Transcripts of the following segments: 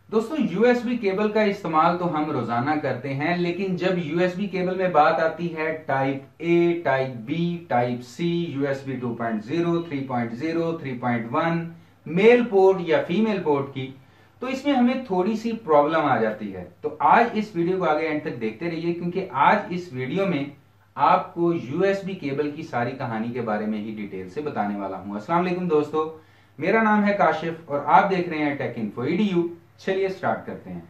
दोस्तों USB cable का इस्तेमाल तो हम रोजाना करते हैं, लेकिन जब यूएसबी केबल में बात आती है type A, type B, type C, USB 2.0, 3.0, 3.1, male port या फीमेल पोर्ट की, तो इसमें हमें थोड़ी सी प्रॉब्लम आ जाती है। तो आज इस वीडियो को आगे एंड तक देखते रहिए, क्योंकि आज इस वीडियो में आपको यूएसबी केबल की सारी कहानी के बारे में ही डिटेल से बताने वाला हूं। अस्सलाम वालेकुम दोस्तों, मेरा नाम है काशिफ और आप देख रहे हैं टेक इन्फो EDU। चलिए स्टार्ट करते हैं।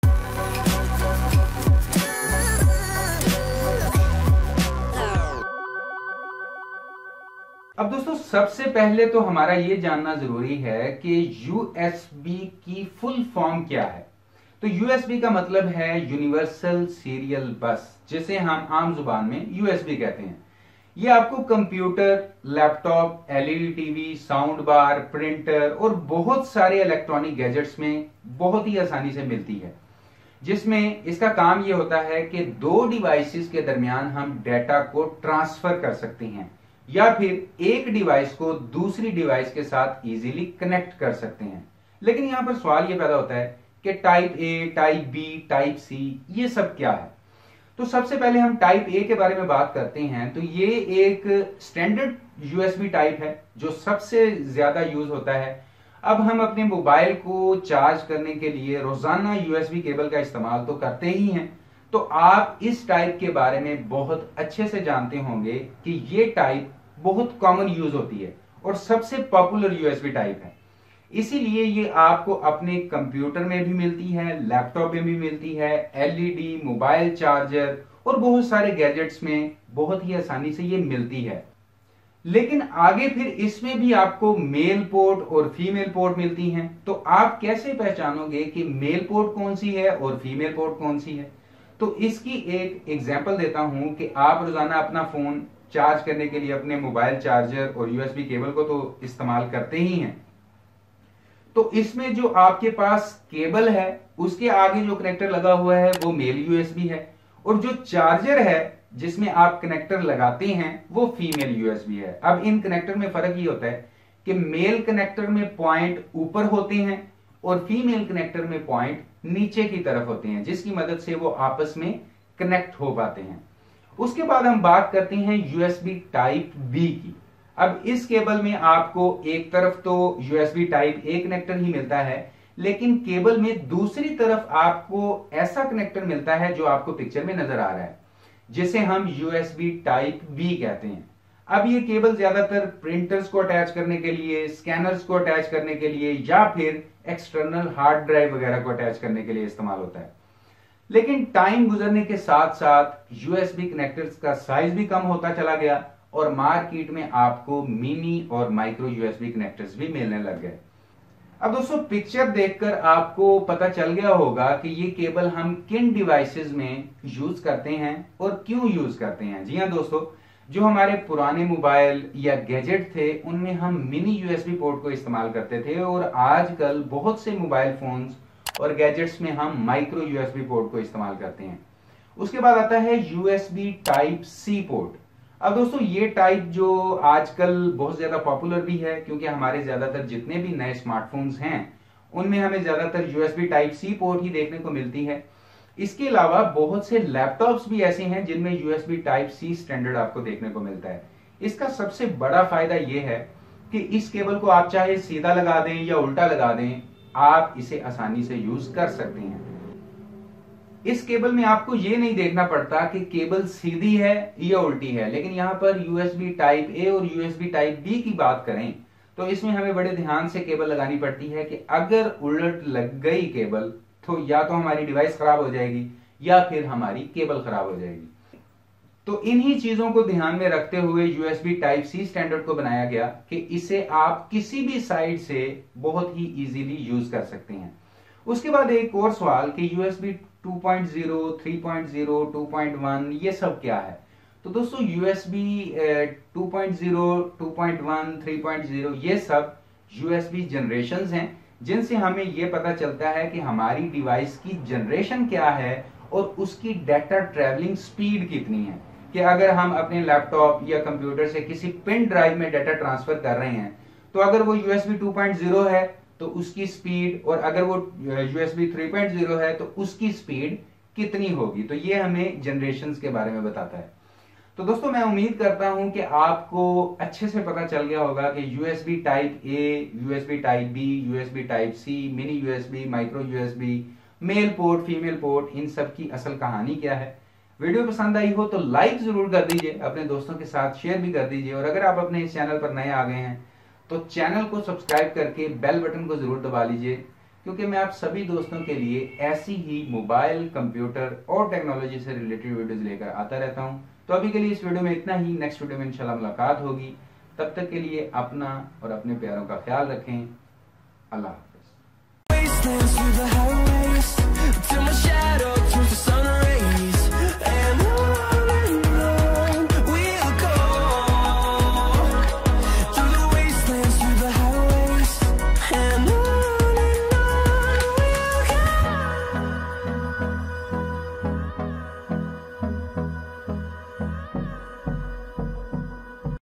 अब दोस्तों सबसे पहले तो हमारा ये जानना जरूरी है कि यूएसबी की फुल फॉर्म क्या है। तो यूएसबी का मतलब है यूनिवर्सल सीरियल बस, जिसे हम आम जुबान में यूएसबी कहते हैं। ये आपको computer, laptop, LED TV, sound bar, printer और बहुत सारे इलेक्ट्रॉनिक गैजेट्स में बहुत ही आसानी से मिलती है, जिसमें इसका काम ये होता है कि दो डिवाइसेस के दरमियान हम डाटा को ट्रांसफर कर सकते हैं या फिर एक डिवाइस को दूसरी डिवाइस के साथ इजीली कनेक्ट कर सकते हैं। लेकिन यहां पर सवाल ये पैदा होता है कि type A, type B, type C ये सब क्या है। तो सबसे पहले हम टाइप ए के बारे में बात करते हैं। तो ये एक स्टैंडर्ड यूएसबी टाइप है जो सबसे ज्यादा यूज होता है। अब हम अपने मोबाइल को चार्ज करने के लिए रोजाना यूएसबी केबल का इस्तेमाल तो करते ही हैं, तो आप इस टाइप के बारे में बहुत अच्छे से जानते होंगे कि ये टाइप बहुत कॉमन यूज होती है और सबसे पॉपुलर यूएसबी टाइप है। इसीलिए ये आपको अपने कंप्यूटर में भी मिलती है, लैपटॉप में भी मिलती है, एलईडी, मोबाइल चार्जर और बहुत सारे गैजेट्स में बहुत ही आसानी से ये मिलती है। लेकिन आगे फिर इसमें भी आपको मेल पोर्ट और फीमेल पोर्ट मिलती हैं। तो आप कैसे पहचानोगे कि मेल पोर्ट कौन सी है और फीमेल पोर्ट कौन सी है? तो इसकी एक एग्जांपल देता हूं कि आप रोजाना अपना फोन चार्ज करने के लिए अपने मोबाइल चार्जर और यूएसबी केबल को तो इस्तेमाल करते ही हैं। तो इसमें जो आपके पास केबल है उसके आगे जो कनेक्टर लगा हुआ है वो मेल यूएसबी है, और जो चार्जर है जिसमें आप कनेक्टर लगाते हैं वो फीमेल यूएसबी है। अब इन कनेक्टर में फर्क ये होता है कि मेल कनेक्टर में पॉइंट यूपर होते हैं और फीमेल कनेक्टर में पॉइंट नीचे की तरफ होते हैं, जिसकी मदद से वो आपस में कनेक्ट हो पाते हैं। उसके बाद हम बात करते हैं यूएसबी टाइप बी की। अब इस केबल में आपको एक तरफ तो यूएसबी टाइप ए कनेक्टर ही मिलता है, लेकिन केबल में दूसरी तरफ आपको ऐसा कनेक्टर मिलता है जो आपको पिक्चर में नजर आ रहा है, जिसे हम यूएसबी टाइप बी कहते हैं। अब ये केबल ज्यादातर प्रिंटर्स को अटैच करने के लिए, स्कैनर्स को अटैच करने के लिए या फिर एक्सटर्नल हार्ड ड्राइव वगैरह को अटैच करने के लिए इस्तेमाल होता है। लेकिन टाइम गुजरने के साथ साथ यूएसबी कनेक्टर्स का साइज भी कम होता चला गया और मार्केट में आपको मिनी और माइक्रो यूएसबी कनेक्टर्स भी मिलने लग गए। अब दोस्तों पिक्चर देखकर आपको पता चल गया होगा कि ये केबल हम किन डिवाइसेस में यूज करते हैं और क्यों यूज करते हैं। जी हाँ दोस्तों, जो हमारे पुराने मोबाइल या गैजेट थे उनमें हम मिनी यूएसबी पोर्ट को इस्तेमाल करते थे, और आजकल बहुत से मोबाइल फोन्स और गैजेट्स में हम माइक्रो यूएसबी पोर्ट को इस्तेमाल करते हैं। उसके बाद आता है यूएसबी टाइप सी पोर्ट। अब दोस्तों ये टाइप जो आजकल बहुत ज्यादा पॉपुलर भी है, क्योंकि हमारे ज्यादातर जितने भी नए स्मार्टफोन्स हैं उनमें हमें ज्यादातर यूएसबी टाइप सी पोर्ट ही देखने को मिलती है। इसके अलावा बहुत से लैपटॉप्स भी ऐसे हैं जिनमें यूएसबी टाइप सी स्टैंडर्ड आपको देखने को मिलता है। इसका सबसे बड़ा फायदा यह है कि इस केबल को आप चाहे सीधा लगा दें या उल्टा लगा दें, आप इसे आसानी से यूज कर सकते हैं। इस केबल में आपको ये नहीं देखना पड़ता कि केबल सीधी है या उल्टी है। लेकिन यहां पर यूएसबी टाइप ए और यूएसबी टाइप बी की बात करें तो इसमें हमें बड़े ध्यान से केबल लगानी पड़ती है कि अगर उलट लग गई केबल तो या तो हमारी डिवाइस खराब हो जाएगी या फिर हमारी केबल खराब हो जाएगी। तो इन्हीं चीजों को ध्यान में रखते हुए यूएसबी टाइप सी स्टैंडर्ड को बनाया गया कि इसे आप किसी भी साइड से बहुत ही इजीली यूज कर सकते हैं। उसके बाद एक और सवाल कि यूएसबी 2.0, 3.0, 2.1 ये सब क्या है। तो दोस्तों यूएसबी 2.0, 2.1, 3.0 ये सब यूएसबी जनरेशंस हैं, जिनसे हमें ये पता चलता है कि हमारी डिवाइस की जनरेशन क्या है और उसकी डाटा ट्रैवलिंग स्पीड कितनी है। कि अगर हम अपने लैपटॉप या कंप्यूटर से किसी पेन ड्राइव में डाटा ट्रांसफर कर रहे हैं, तो अगर वो यूएसबी 2.0 है तो उसकी स्पीड, और अगर वो USB 3.0 है तो उसकी स्पीड कितनी होगी। तो ये हमें जनरेशन्स के बारे में बताता है। तो दोस्तों मैं उम्मीद करता हूं कि आपको अच्छे से पता चल गया होगा कि USB type A, USB type B, USB type C, mini USB, micro USB, male port, female port, इन सब की असल कहानी क्या है। वीडियो पसंद आई हो तो लाइक जरूर कर दीजिए, अपने दोस्तों के साथ शेयर भी कर दीजिए, और अगर आप अपने इस चैनल पर नए आ गए हैं तो चैनल को सब्सक्राइब करके बेल बटन को जरूर दबा लीजिए, क्योंकि मैं आप सभी दोस्तों के लिए ऐसी ही मोबाइल, कंप्यूटर और टेक्नोलॉजी से रिलेटेड वीडियोस लेकर आता रहता हूं। तो अभी के लिए इस वीडियो में इतना ही। नेक्स्ट वीडियो में इंशाल्लाह मुलाकात होगी। तब तक के लिए अपना और अपने प्यारों का ख्याल रखें। अल्लाह हाफिज।